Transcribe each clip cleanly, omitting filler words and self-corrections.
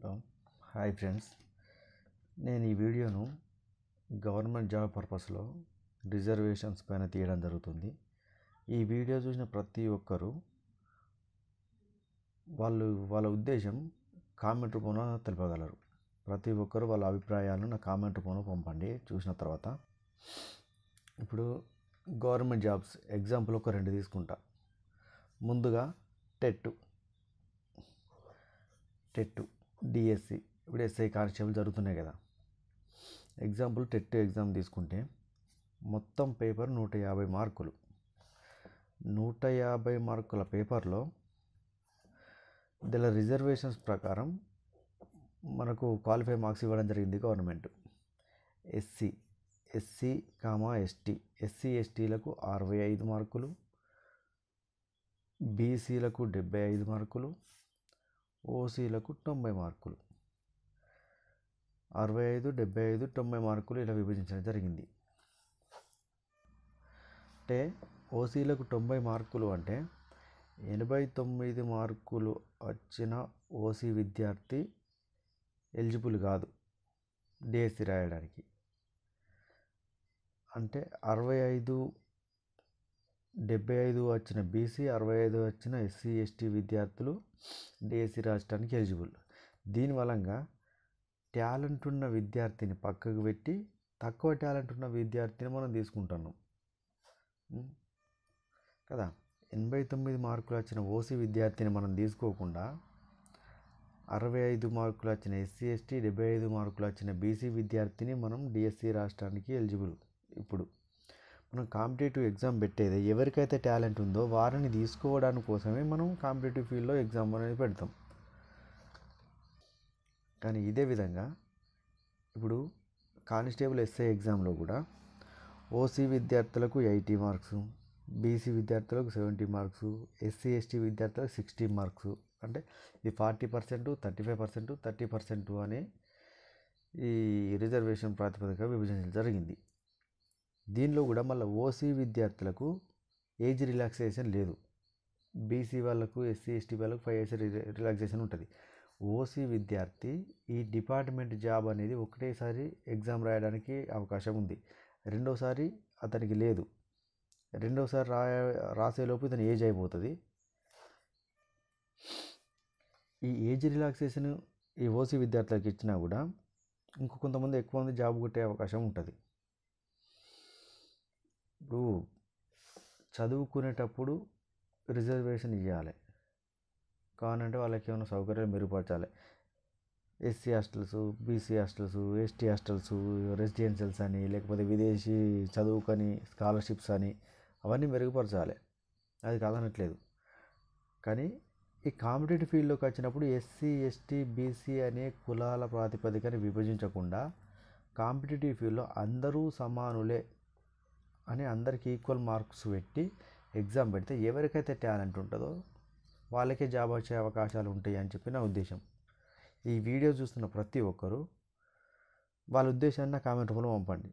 Hello hi friends, నేను ఈ వీడియోను గవర్నమెంట్ జాబ్ పర్పస్లో రిజర్వేషన్స్ పైన తీయడం జరుగుతుంది. ఈ వీడియో చూసిన ప్రతి ఒక్కరూ వాళ్ళ ఉద్దేశం కామెంట్ రూపంలో తెలుపగలరు. ప్రతి ఒక్కరు వాళ్ళ అభిప్రాయాలను నా కామెంట్ రూపంలో పంపండి చూసిన తర్వాత. ఇప్పుడు గవర్నమెంట్ జాబ్స్ ఎగ్జాంపుల్ ఒక 2 తీసుకుంటా. ముందుగా టెట్ డిఎస్సి, ఇప్పుడు ఎస్ఐ కానిస్టేబుల్ జరుగుతున్నాయి కదా. ఎగ్జాంపుల్ టెట్ ఎగ్జామ్ తీసుకుంటే మొత్తం పేపర్ 150 మార్కులు. 150 మార్కుల పేపర్లో దీని రిజర్వేషన్స్ ప్రకారం మనకు క్వాలిఫై మార్క్స్ ఇవ్వడం జరిగింది గవర్నమెంట్. ఎస్సీ, ఎస్సీ ఎస్టీలకు 65 మార్కులు, బీసీలకు 75 మార్కులు, ఓసీలకు 90 మార్కులు. 65, 75, 90 మార్కులు ఇలా విభజించడం జరిగింది. అంటే ఓసీలకు 90 మార్కులు అంటే 89 మార్కులు వచ్చిన ఓసీ విద్యార్థి ఎలిజిబుల్ కాదు డిఎస్సి రాయడానికి. అంటే 65, 75 వచ్చిన బీసీ, 65 వచ్చిన ఎస్సీ ఎస్టీ విద్యార్థులు డిఎస్సి రాయడానికి ఎలిజిబుల్. దీనివల్ల టాలెంట్ ఉన్న విద్యార్థిని పక్కకు పెట్టి తక్కువ టాలెంట్ ఉన్న విద్యార్థిని మనం తీసుకుంటున్నాం కదా. 89 మార్కులు వచ్చిన ఓసీ విద్యార్థిని మనం తీసుకోకుండా 65 మార్కులు వచ్చిన ఎస్సీ ఎస్టీ, 75 మార్కులు వచ్చిన బీసీ విద్యార్థిని మనం డిఎస్సి రాష్ట్రానికి ఎలిజిబుల్. ఇప్పుడు మనం కాంపిటేటివ్ ఎగ్జామ్ పెట్టేది ఎవరికైతే టాలెంట్ ఉందో వారిని తీసుకోవడానికి కోసమే మనం కాంపిటేటివ్ ఫీల్డ్లో ఎగ్జామ్ అనేది పెడతాం. కానీ ఇదే విధంగా ఇప్పుడు కానిస్టేబుల్ ఎస్ఐ ఎగ్జామ్లో కూడా ఓసీ విద్యార్థులకు 80 మార్క్స్, బీసీ విద్యార్థులకు 70 మార్క్స్, ఎస్సీ ఎస్టీ విద్యార్థులకు 60 మార్క్స్. అంటే ఇది 40%, 35%, 30% అనే ఈ రిజర్వేషన్ ప్రాతిపదికగా విభజించడం జరిగింది. దీనిలో కూడా మళ్ళీ ఓసీ విద్యార్థులకు ఏజ్ రిలాక్సేషన్ లేదు. బీసీ వాళ్ళకు, ఎస్సీ ఎస్టీ వాళ్ళకు 5 years రిలాక్సేషన్ ఉంటుంది. ఓసీ విద్యార్థి ఈ డిపార్ట్మెంట్ జాబ్ అనేది ఒకటేసారి ఎగ్జామ్ రాయడానికి అవకాశం ఉంది. రెండోసారి అతనికి లేదు. రెండోసారి రాసేలోపు ఇతని ఏజ్ అయిపోతుంది. ఈ ఏజ్ రిలాక్సేషన్ ఈ ఓసీ విద్యార్థులకు ఇచ్చినా కూడా కొంతమంది ఎక్కువ మంది జాబ్ కొట్టే అవకాశం ఉంటుంది. ఇప్పుడు చదువుకునేటప్పుడు రిజర్వేషన్ ఇవ్వాలి కావాలంటే వాళ్ళకి ఏమైనా సౌకర్యాలు మెరుగుపరచాలి. SC hostels, BC hostels, ST hostels, residentials అని, లేకపోతే విదేశీ చదువుకని స్కాలర్షిప్స్ అని అవన్నీ మెరుగుపరచాలి. అది కాదనట్లేదు. కానీ ఈ కాంపిటేటివ్ ఫీల్డ్లోకి వచ్చినప్పుడు ఎస్సీ ఎస్టీ బీసీ అనే కులాల ప్రాతిపదికని విభజించకుండా కాంపిటేటివ్ ఫీల్డ్లో అందరూ సమానులే అని అందరికీ ఈక్వల్ మార్క్స్ పెట్టి ఎగ్జామ్ పెడితే ఎవరికైతే టాలెంట్ ఉంటుందో వాళ్ళకే జాబ్ వచ్చే అవకాశాలు ఉంటాయి అని చెప్పి నా ఉద్దేశం. ఈ వీడియో చూస్తున్న ప్రతి ఒక్కరూ వాళ్ళ ఉద్దేశాన్ని నా కామెంట్ రూపంలో పంపండి.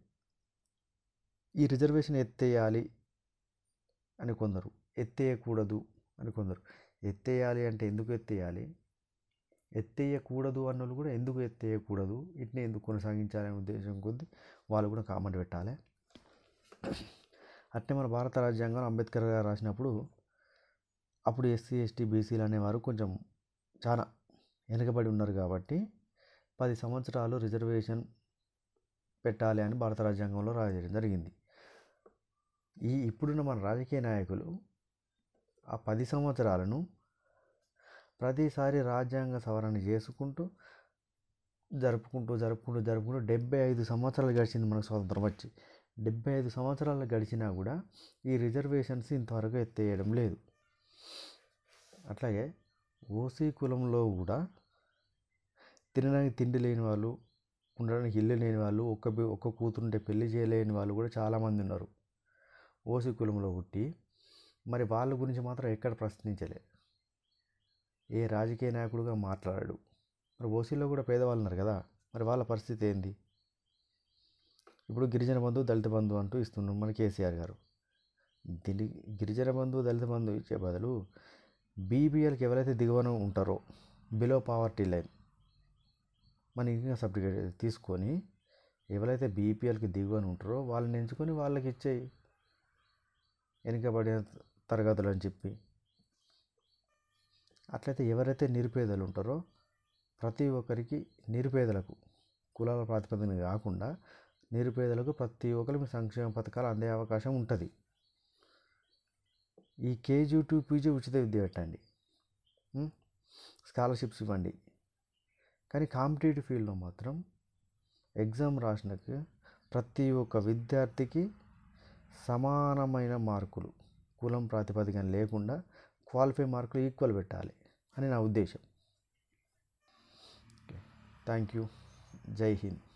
ఈ రిజర్వేషన్ ఎత్తేయాలి అని కొందరు, ఎత్తేయకూడదు అని కొందరు. ఎత్తేయాలి అంటే ఎందుకు ఎత్తేయాలి, ఎత్తేయకూడదు అన్నోళ్ళు కూడా ఎందుకు ఎత్తేయకూడదు, ఇట్నే ఎందుకు కొనసాగించాలనే ఉద్దేశం కొద్ది వాళ్ళు కూడా కామెంట్ పెట్టాలి. అట్నే మన భారత రాజ్యాంగం అంబేద్కర్ గారు రాసినప్పుడు అప్పుడు ఎస్సీ ఎస్టీ బీసీలు అనేవారు కొంచెం చాలా వెనుకబడి ఉన్నారు కాబట్టి 10 సంవత్సరాలు రిజర్వేషన్ పెట్టాలి అని భారత రాజ్యాంగంలో రాయడం జరిగింది. ఇప్పుడున్న మన రాజకీయ నాయకులు ఆ 10 సంవత్సరాలను ప్రతిసారి రాజ్యాంగ సవరణ చేసుకుంటూ జరుపుకుంటూ 75 సంవత్సరాలు గడిచింది మనకు స్వాతంత్రం వచ్చి. 75 సంవత్సరాలు గడిచినా కూడా ఈ రిజర్వేషన్స్ ఇంతవరకు ఎత్తేయడం లేదు. అట్లాగే ఓసీ కులంలో కూడా తినడానికి తిండి లేని వాళ్ళు, ఉండడానికి ఇల్లు లేని వాళ్ళు, ఒక్క కూతురుంటే పెళ్లి చేయలేని వాళ్ళు కూడా చాలామంది ఉన్నారు ఓసీ కులంలో పుట్టి. మరి వాళ్ళ గురించి మాత్రం ఎక్కడ ప్రశ్నించలే, ఏ రాజకీయ నాయకుడుగా మాట్లాడాడు. మరి ఓసీలో కూడా పేదవాళ్ళు ఉన్నారు కదా, మరి వాళ్ళ పరిస్థితి ఏంది? ఇప్పుడు గిరిజన బంధు, దళిత బంధు అంటూ ఇస్తున్నాం మన కేసీఆర్ గారు. గిరిజన బంధు, దళిత బంధు ఇచ్చే బదులు బీబీఎల్కి ఎవరైతే దిగువన ఉంటారో, బిలో పావర్టీ లైన్, మన ఇన్కమ్ సర్టిఫికేట్ తీసుకొని ఎవరైతే బీపీఎల్కి దిగువని ఉంటారో వాళ్ళని ఎంచుకొని వాళ్ళకి ఇచ్చేయి, వెనుకబడిన తరగతులు అని చెప్పి. అట్లయితే ఎవరైతే నిరుపేదలు ఉంటారో ప్రతి ఒక్కరికి, నిరుపేదలకు కులాల ప్రాతిపదికన కాకుండా నిరుపేదలకు ప్రతి ఒక్కరికి సంక్షేమ పథకాలు అందే అవకాశం ఉంటుంది. ఈ కేజీ టు పీజీ ఉచిత విద్య పెట్టండి, స్కాలర్షిప్స్ ఇవ్వండి. కానీ కాంపిటేటివ్ ఫీల్డ్లో మాత్రం ఎగ్జామ్ రాసినాక ప్రతి ఒక్క విద్యార్థికి సమానమైన మార్కులు, కులం ప్రాతిపదికన లేకుండా క్వాలిఫై మార్కులు ఈక్వల్ పెట్టాలి అని నా ఉద్దేశం. Thank you. జై హింద్.